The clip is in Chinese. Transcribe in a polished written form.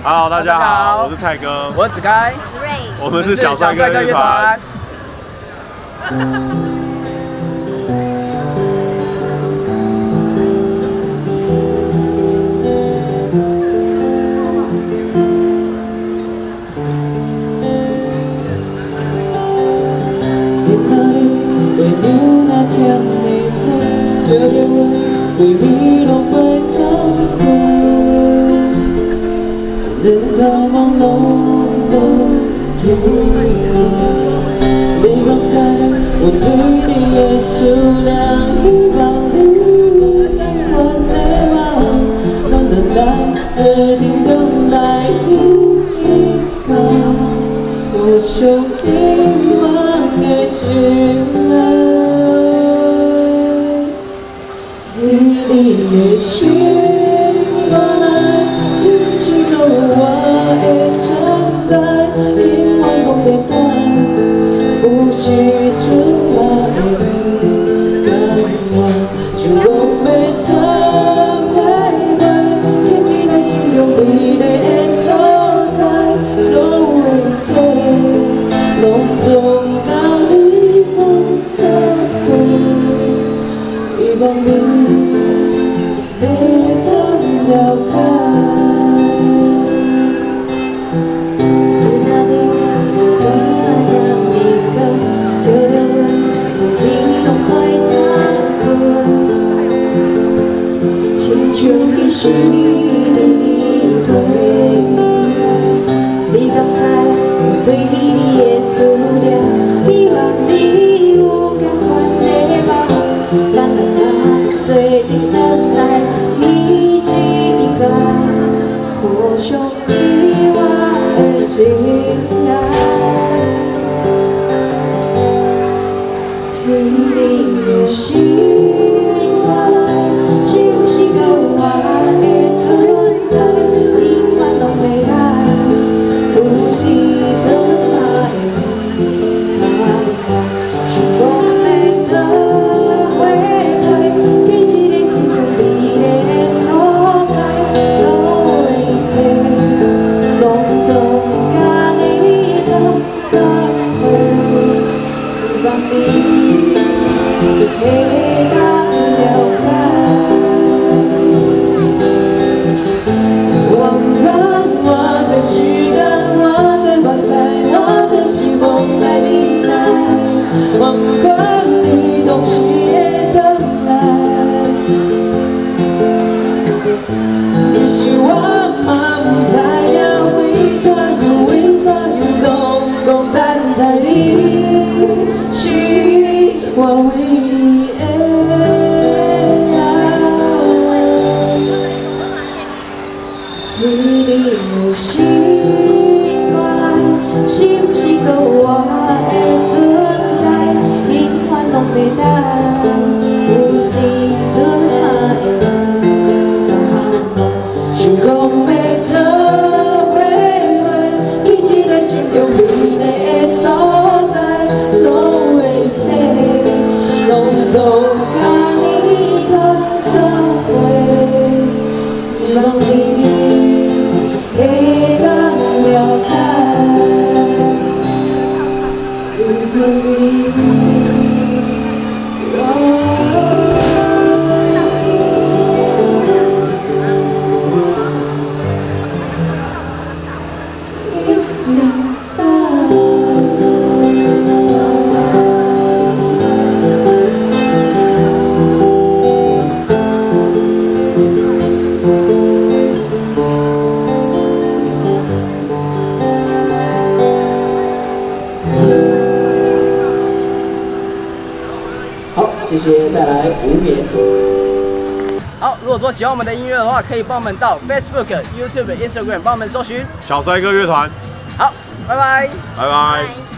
Hello， 大家好，我是蔡哥， 我是子开， 我是瑞， 我们是小帅哥乐团。 对你拢袂当看，连头毛拢无影。你讲知，我对你的思念，希望你甘愿的梦，咱两人做阵转来一天，互相希望的情爱。 你的心内，只是有我的存在，永远拢在等。有时阵我会甘愿，想讲要走快快，去一个心中美丽的所在，所有的一切，拢总甲你讲作伙，希望你。 会当了解，有哪里我让你讲，就着阮你拢袂当看，亲像彼时你回，你敢知我对你的思念，希望你有甘愿的梦，咱两人做阵转来。 互相希望的情爱，在你的心内，是不是有我的存在？永远拢袂改，有时阵嘛会想讲要做伙陪，去一个心中美丽的所在。 会当了解，我在时间，我在目屎，我在希望来忍耐，我不管你当时会回来，其实我嘛不知影为怎又拢讲等待你，是我唯一。 在你的心内，是不是有我的存在？永远拢袂当，有时阵嘛会想讲要做伙陪，去一个心中美丽的所在，所有的一切，拢总甲你当作伙，希望你。 会当了解，为着你，一定等。 好，谢谢，带来无眠。 好，如果说喜欢我们的音乐的话，可以帮我们到 Facebook、YouTube、Instagram 帮我们搜寻小帅哥乐团。 好，拜拜， 拜拜。